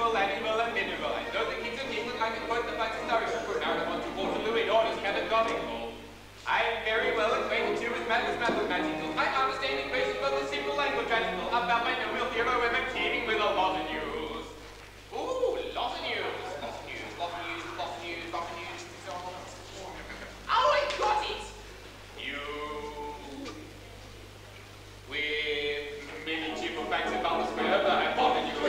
vegetable, animal, and mineral. I know the kings of England. I can quote the fights of Surrey, Brunel, and to Waterloo in orders categorical. I am very well acquainted too with mathematical. I understand equations both the simple and quadratical. About my noble hero, I'm teeming with a lot of news. Ooh, lot of news. Oh, I got it! You... with many cheaper facts about the square, but I bought the news.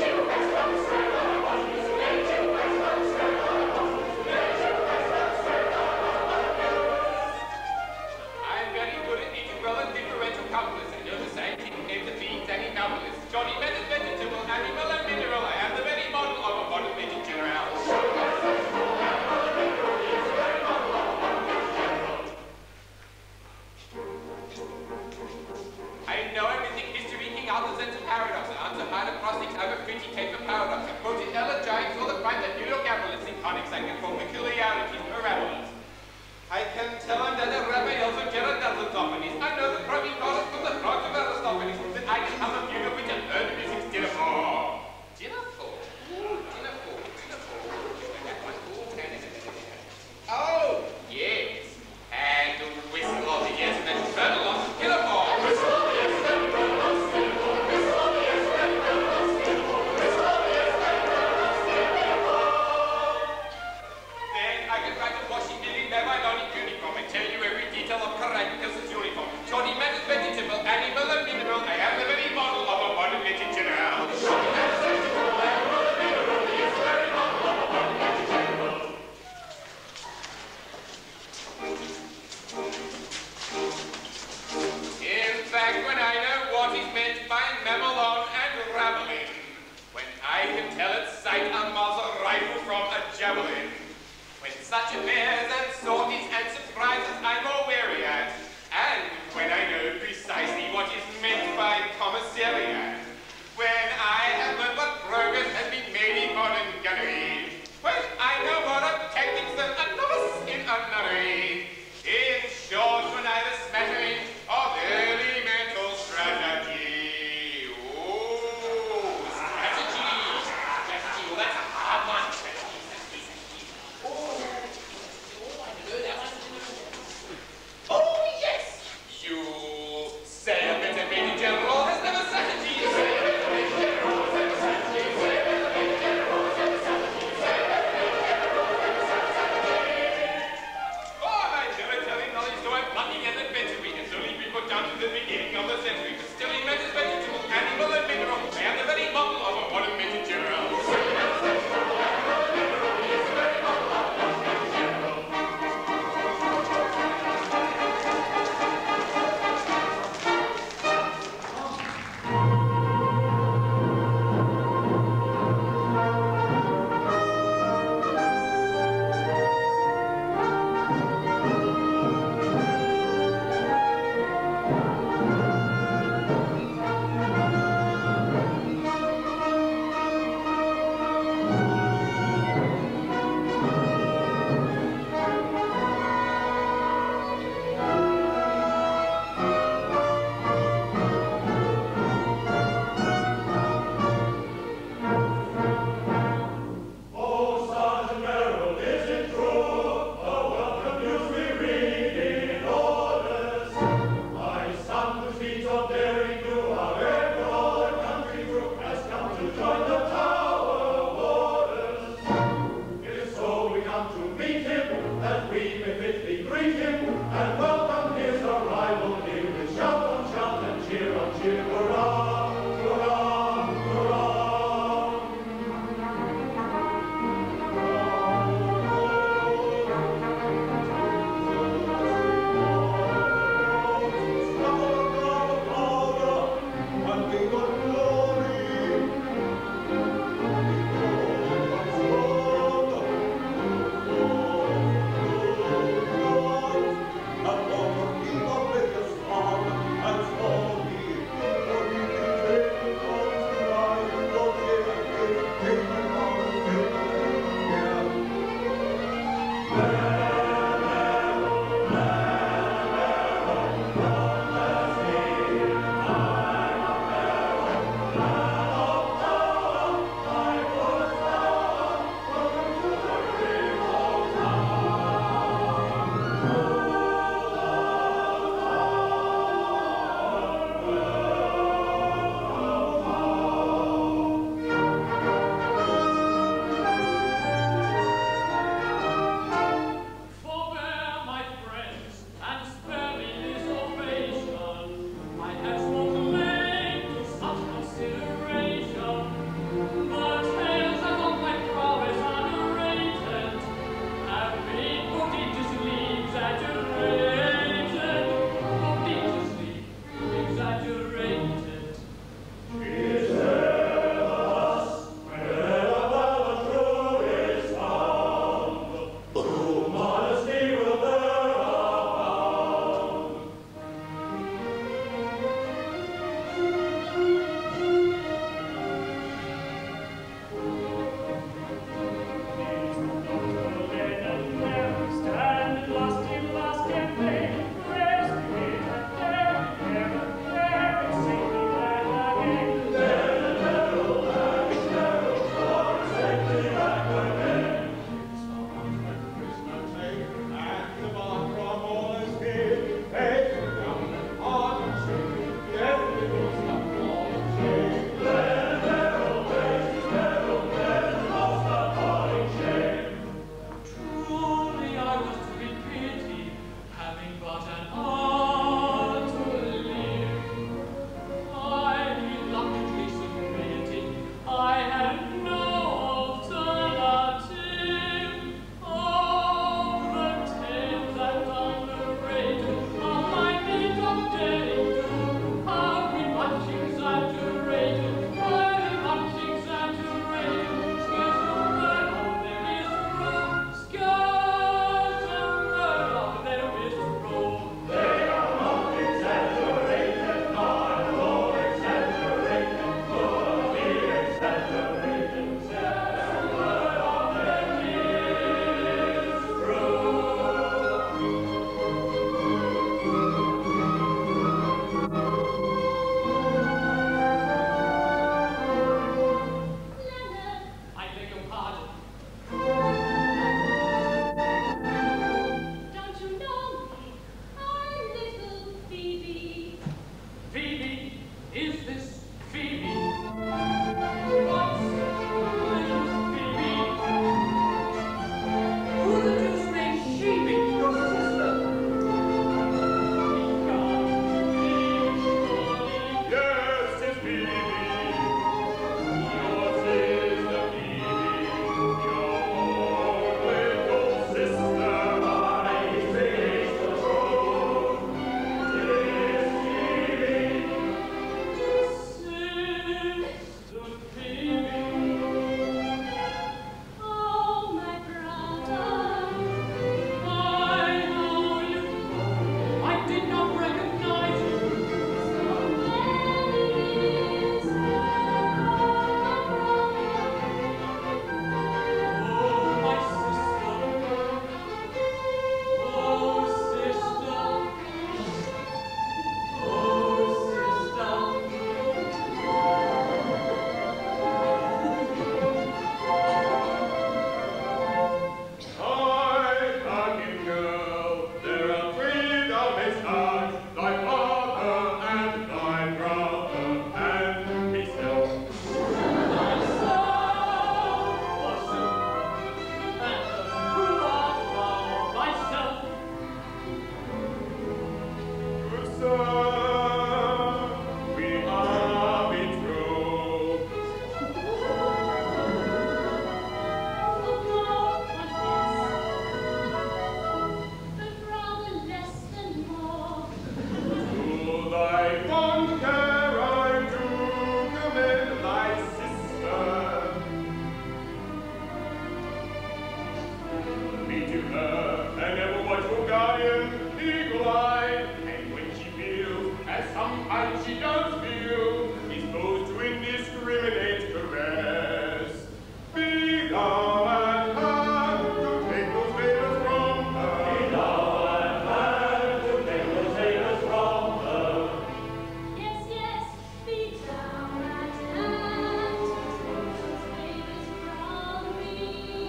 I'm very good at integral and differential calculus. I know the scientific names of beings and enablers. Johnny Method, vegetable, animal, and mineral. I am the very model of a modern major general. I know everything history, King Arthur's and paradox. I answer hard acrostics, I have a pretty paper paradox. I quoted elegiacs or the prime that New York Abolits in conics I can form peculiarities, parabolas. I can tell I'm that a rabbi also Gerontophanies. I know the protein products from the frogs of Aristophanes. That I can have a view of which I've heard the music's dinner for. Dinner for? Dinner for? Oh, yes. And the whistle of the yes, and then turn along to dinner for. Johnny Method, vegetable, animal, and mineral. I am the very model of a modern legend general. In fact, when I know what is meant by mamelon and ravelin, when I can tell at sight a muzzle rifle from a javelin, when such affairs and sorties and surprises I'm more wary at, and when I know precisely what is meant by commissariat, when I have learned what progress has been made in modern gunnery, when I know more of tactics than a novice in a nunnery, in short, when I have a smattering of early mental strategy. Ooh, strategy. Strategy, well, that's a hard one. Strategy. Oh, I know that one. Oh, yes! You say a bit of Major General has never strategy. Oh, my military knowledge, though I'm plucky and adventuring, it's only been put down to the beginning of the century, but still in matters vegetable, animal, and mineral, I am the very model of a modern Major General. thy fond care I do commend thy sister. Be to her an ever-watchful guardian, eagle-eyed, and when she feels, as sometimes she does feel, disposed to indiscriminate caress, be thou at hand to take those favors from her. Be thou at hand to take those favors from her. Yes, yes, be thou at hand to take those favors from me.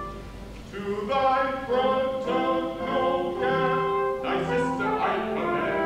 To thy front of no care, thy sister I commend.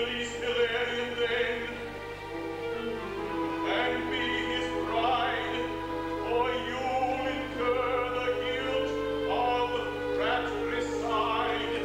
release Hilarion then, and be his bride, or you'll incur the guilt of fratricide.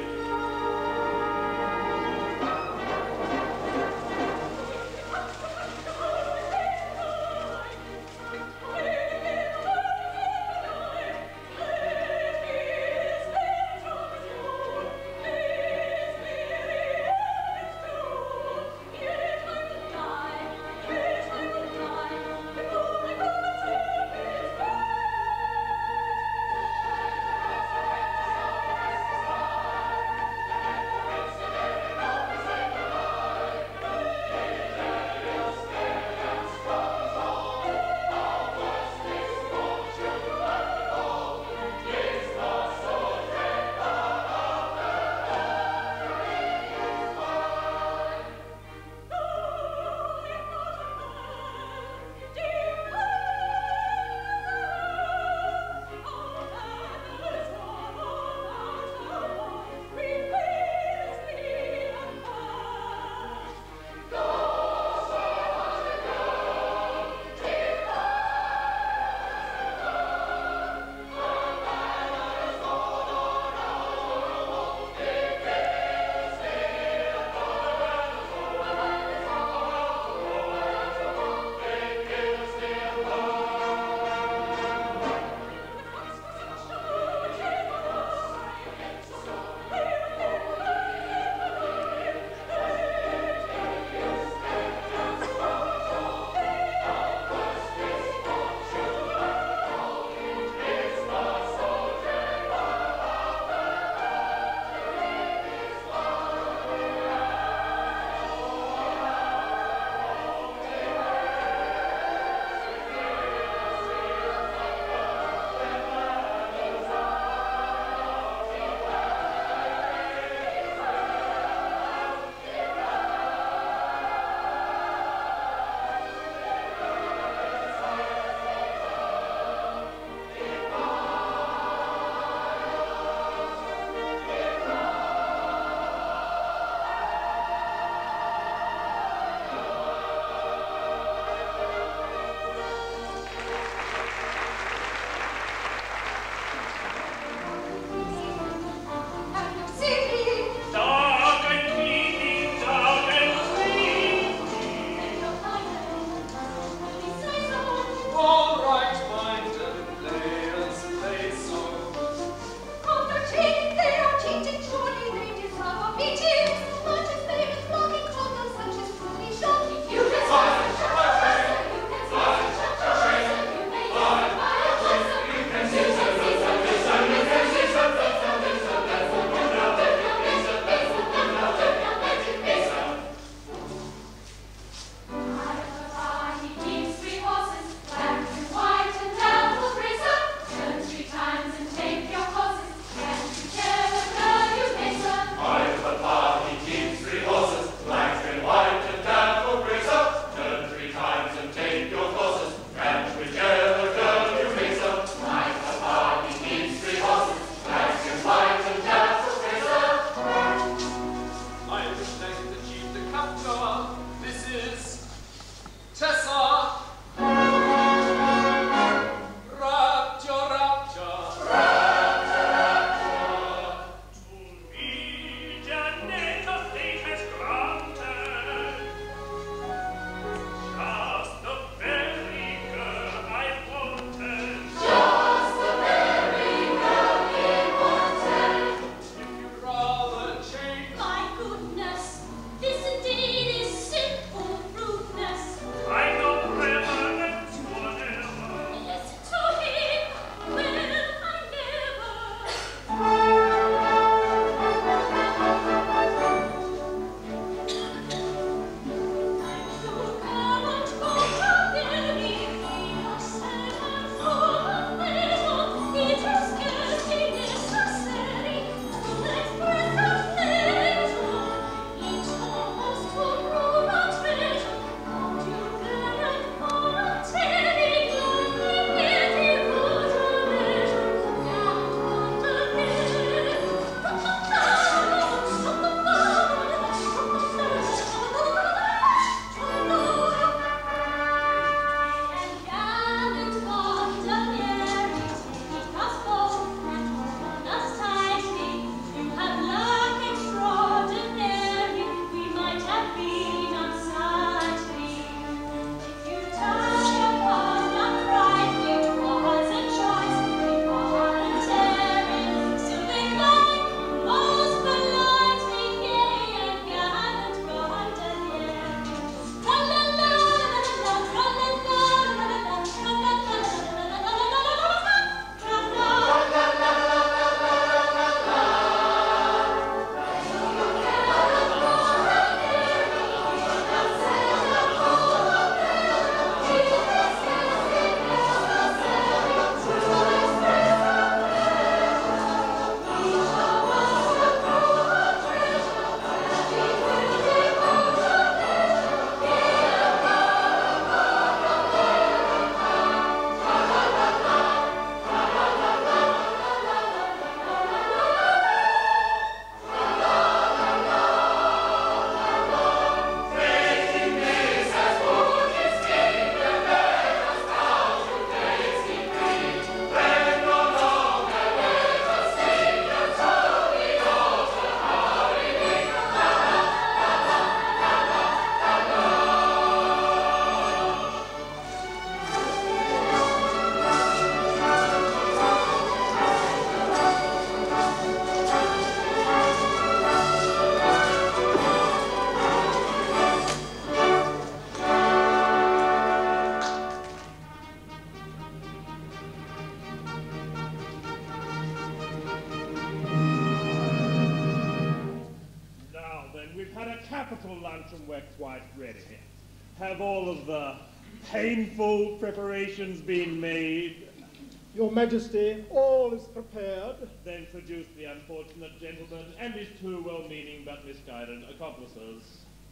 and we're quite ready. Have all of the painful preparations been made? Your Majesty, all is prepared. Then produce the unfortunate gentleman and his two well-meaning but misguided accomplices.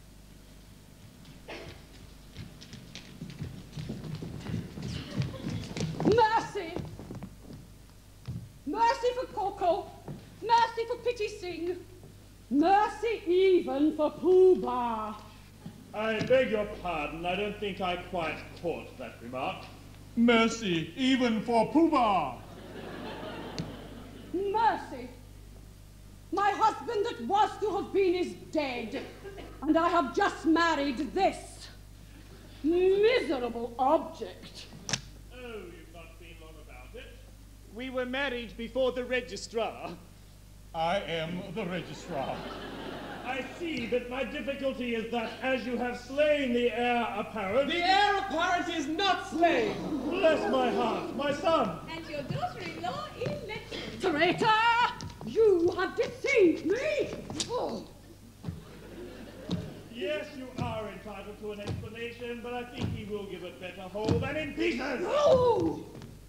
Mercy! Mercy for Coco! Mercy for Pity Singh! Mercy even for Pooh Bah! I beg your pardon, I don't think I quite caught that remark. Mercy, even for Pooh Bah. Mercy! My husband that was to have been is dead, and I have just married this miserable object. Oh, you've not been long about it. We were married before the registrar. I am the registrar. I see, but my difficulty is that as you have slain the heir apparent... The heir apparent is not slain! Bless my heart, my son! And your daughter-in-law elected. Traitor! You have deceived me! Oh. Yes, you are entitled to an explanation, but I think he will give it better whole than in pieces! No!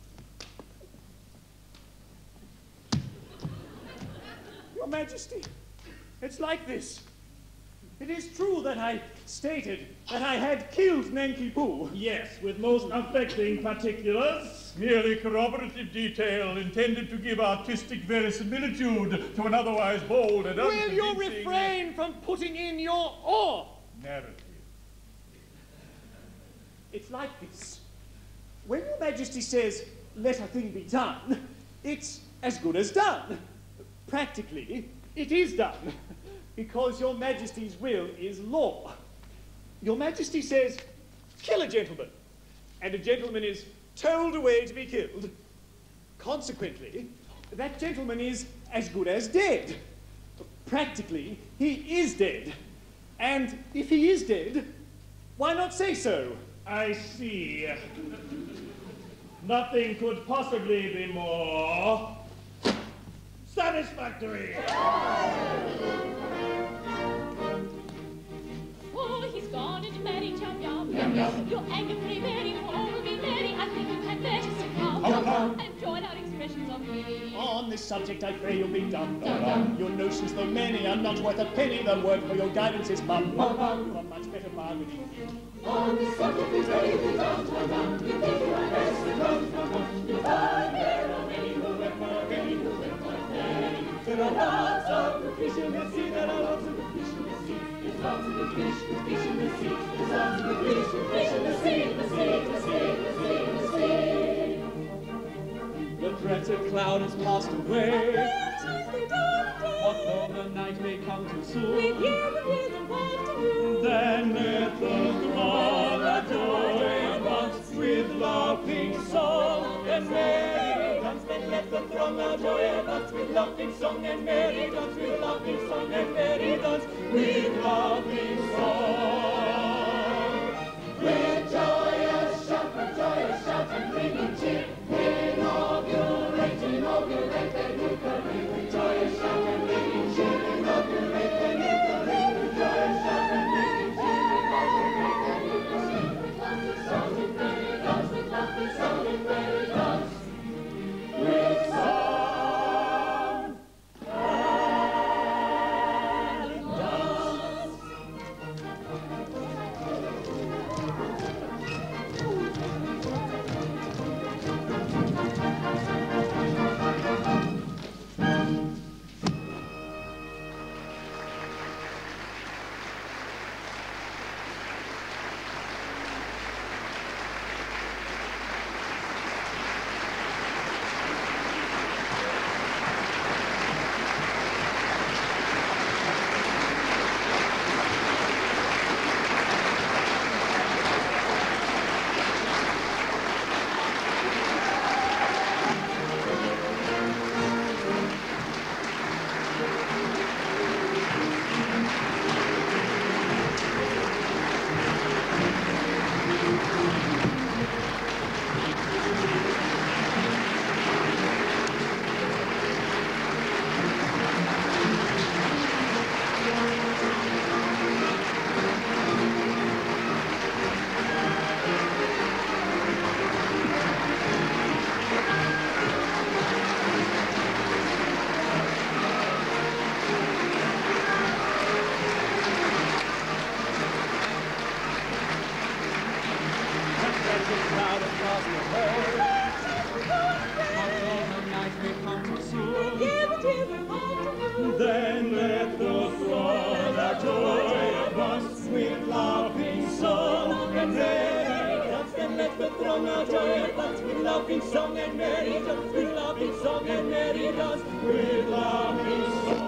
Your Majesty, it's like this. It is true that I stated that I had killed Nanki Poo. Yes, with most affecting particulars. Merely corroborative detail intended to give artistic verisimilitude to an otherwise bold and Will you unconvincing refrain from putting in your oar? narrative. It's like this. When Your Majesty says, let a thing be done, it's as good as done. Practically, it is done, because Your Majesty's will is law. Your Majesty says, kill a gentleman, and a gentleman is told away to be killed. Consequently, that gentleman is as good as dead. Practically, he is dead. And if he is dead, why not say so? I see. Nothing could possibly be more satisfactory. Oh, he's gone and married Chum Yum. Yum Yum. Your anger free Mary, all will be merry. I think you had better sit down and join our expressions of me. On this subject, I pray you'll be dumb. Your notions, though many, are not worth a penny. The word for your guidance is mum. You are much better bargaining. On this subject, we pray you be dumb. You think you are best to come. You find there are many who went more many who went more many. There are lots of the fish in the sea. There are lots of the fish in the sea. There's lots of the fish in the sea. There's lots of the fish in the sea. The sea. The dreaded cloud has passed away. What though the night may come too soon? Then let the throng adore once with laughing song and merry dance. Then let the throng adore once with laughing song and merry dance. With laughing song and merry dance. With laughing song. With joyous shout and ringing cheer. Inaugurate the new career. With joyous shout and ringing cheer. Inaugurate the new career. With joyous shout and ringing cheer. Inaugurate the new career. With laughing song and merry dance. With laughing song and merry dance. With song and dance. now the cross will hold. Not all the night we come to see. Then let the song that joy of us with laughing song and merry dance. Then let the throng our joy advance with laughing song and merry dance. With laughing song and merry dance. With laughing song.